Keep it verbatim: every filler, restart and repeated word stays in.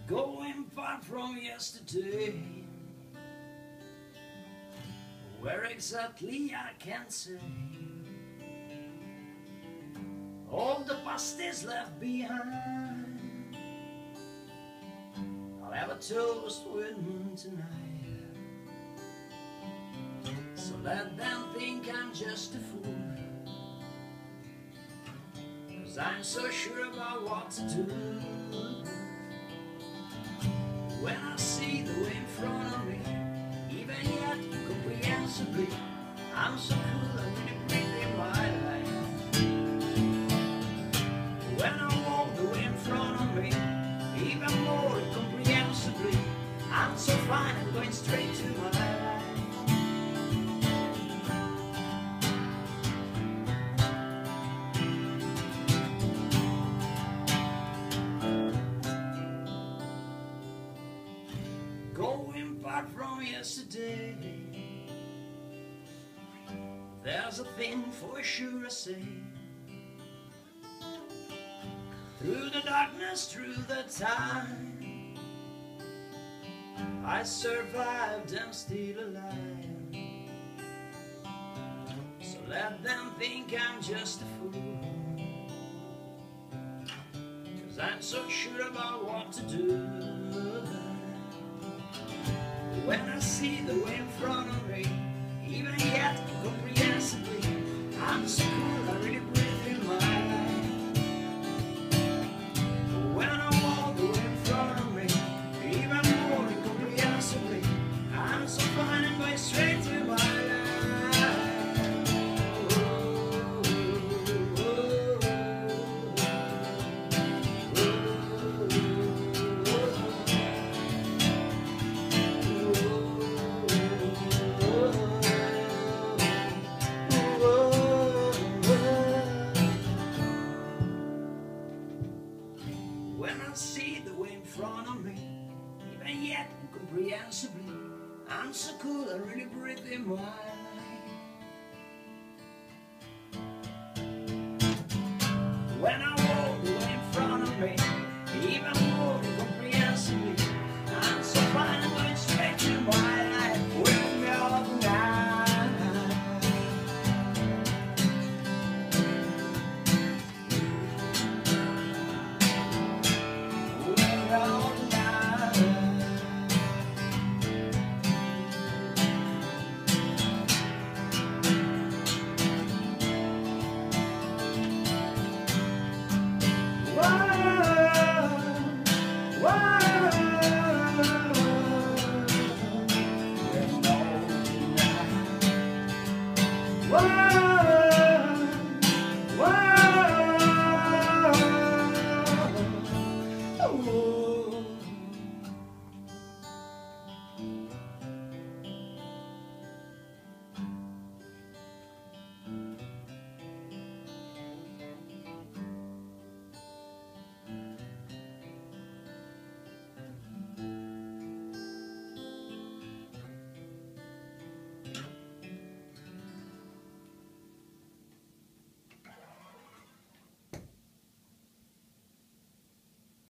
Going far from yesterday, where exactly I can't say. All the past is left behind. I'll have a toast with me tonight, so let them think I'm just a fool, 'cause I'm so sure about what to do. When I see the way in front of me, even yet incomprehensibly, I'm so cool and really breathing my life. When I walk the way in front of me, even more incomprehensibly, I'm so fine and going straight to my life. Going back from yesterday, there's a thing for sure I say. Through the darkness, through the time, I survived, I'm still alive. So let them think I'm just a fool, 'cause I'm so sure about what to do. When I see the way in front of me, even yet incomprehensibly, I'm so cool, I really breathe in my life. When I walk the way in front of me, even more incomprehensibly, I'm so fine and going straight to my life. When I see the way in front of me, even yet incomprehensibly, I'm so cool, I really breathe in my